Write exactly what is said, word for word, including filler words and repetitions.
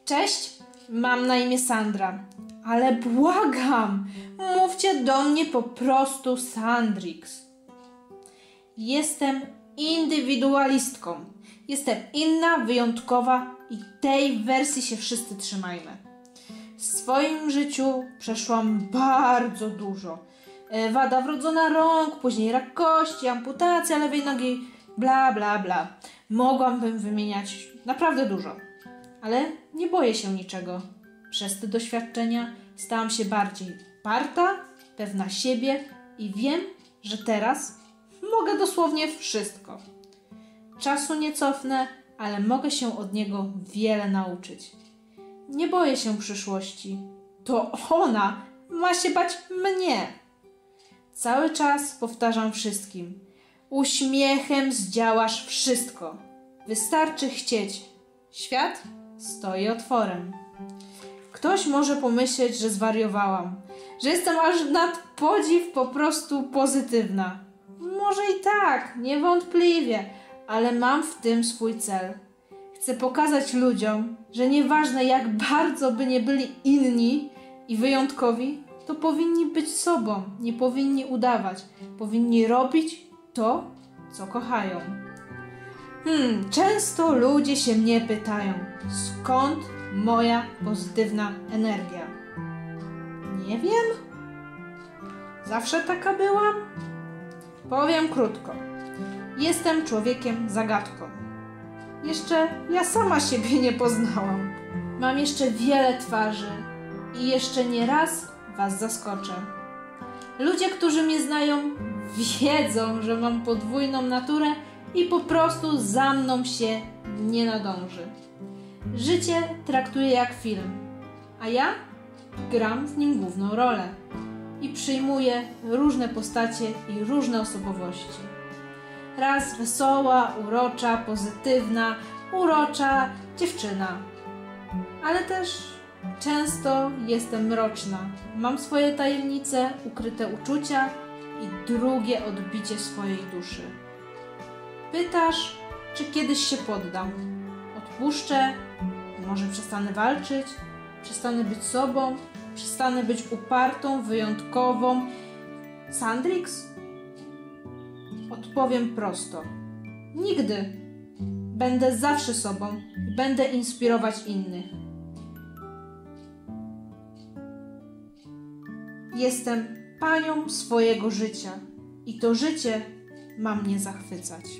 Cześć, mam na imię Sandra, ale błagam, mówcie do mnie po prostu Sandrix. Jestem indywidualistką. Jestem inna, wyjątkowa i tej wersji się wszyscy trzymajmy. W swoim życiu przeszłam bardzo dużo. Wada wrodzona rąk, później rak kości, amputacja lewej nogi, bla bla bla. Mogłabym wymieniać naprawdę dużo, ale nie boję się niczego. Przez te doświadczenia stałam się bardziej uparta, pewna siebie i wiem, że teraz mogę dosłownie wszystko. Czasu nie cofnę, ale mogę się od niego wiele nauczyć. Nie boję się przyszłości. To ona ma się bać mnie. Cały czas powtarzam wszystkim. Uśmiechem zdziałasz wszystko. Wystarczy chcieć. Świat stoi otworem. Ktoś może pomyśleć, że zwariowałam, że jestem aż nad podziw po prostu pozytywna. Może i tak, niewątpliwie, ale mam w tym swój cel. Chcę pokazać ludziom, że nieważne jak bardzo by nie byli inni i wyjątkowi, to powinni być sobą, nie powinni udawać, powinni robić to, co kochają. Hmm, często ludzie się mnie pytają, skąd moja pozytywna energia? Nie wiem. Zawsze taka byłam? Powiem krótko. Jestem człowiekiem zagadką. Jeszcze ja sama siebie nie poznałam. Mam jeszcze wiele twarzy i jeszcze nie raz was zaskoczę. Ludzie, którzy mnie znają, wiedzą, że mam podwójną naturę i po prostu za mną się nie nadąży. Życie traktuję jak film, a ja gram w nim główną rolę i przyjmuję różne postacie i różne osobowości. Raz wesoła, urocza, pozytywna, urocza dziewczyna, ale też często jestem mroczna. Mam swoje tajemnice, ukryte uczucia i drugie odbicie swojej duszy. Pytasz, czy kiedyś się poddam? Odpuszczę? Może przestanę walczyć? Przestanę być sobą? Przestanę być upartą, wyjątkową? Sandrix? Odpowiem prosto. Nigdy. Będę zawsze sobą i będę inspirować innych. Jestem panią swojego życia i to życie ma mnie zachwycać.